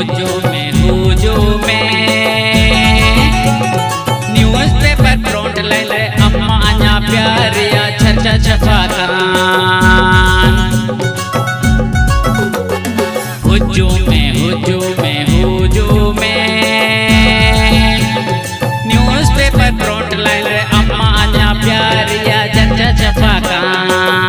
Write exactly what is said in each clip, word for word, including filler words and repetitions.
हुजू में हुजू में न्यूज़ पेपर फ्रंट ले ले अम्मा आना प्यारिया चर्चा छपाकान हुजू में हुजू में हुजू में न्यूज़ पेपर फ्रंट ले ले अम्मा आना प्यारिया चर्चा छपाकान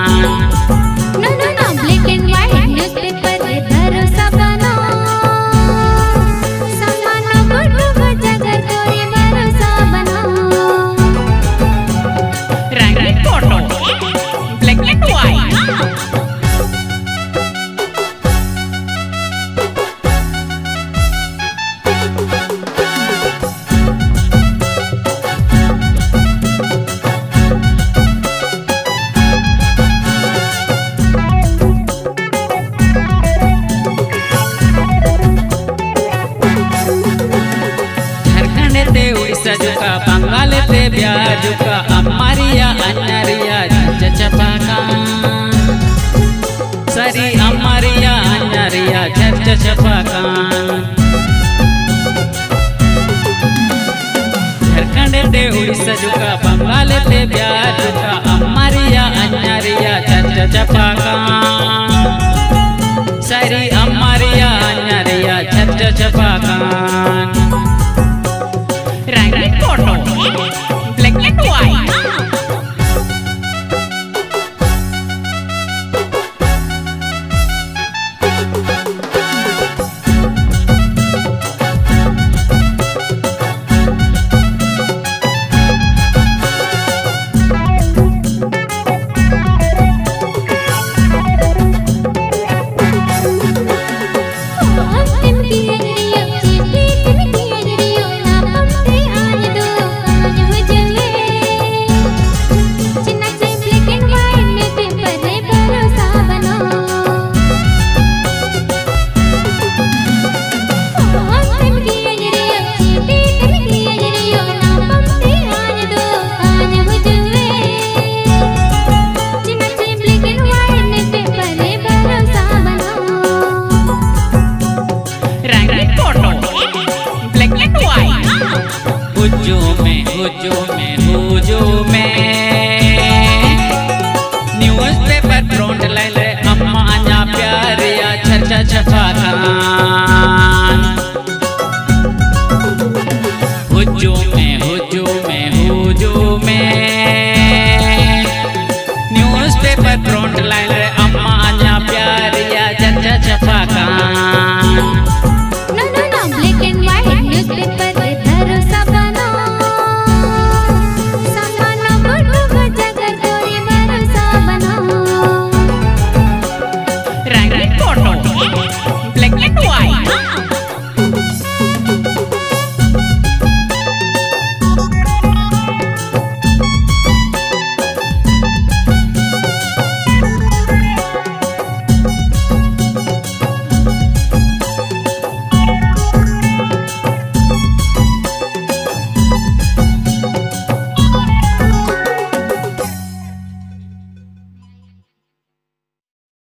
जुका बंगाल ते बिहार जुका अम्मारिया अन्नारिया छपाकान सरी अम्मारिया अन्नारिया छपाकान झारखंड ते उड़ीसा जुका बंगाल ते बिहार जुका अम्मारिया अन्नारिया छपाकान सरी अम्मारिया अन्नारिया छपाकान